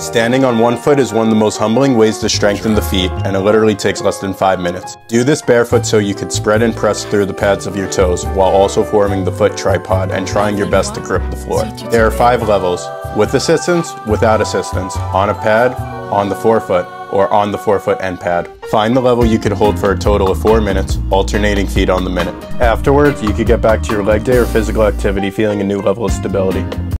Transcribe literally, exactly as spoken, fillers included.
Standing on one foot is one of the most humbling ways to strengthen the feet, and it literally takes less than five minutes. Do this barefoot so you can spread and press through the pads of your toes while also forming the foot tripod and trying your best to grip the floor. There are five levels: with assistance, without assistance, on a pad, on the forefoot, or on the forefoot and pad. Find the level you can hold for a total of four minutes, alternating feet on the minute. Afterwards, you could get back to your leg day or physical activity feeling a new level of stability.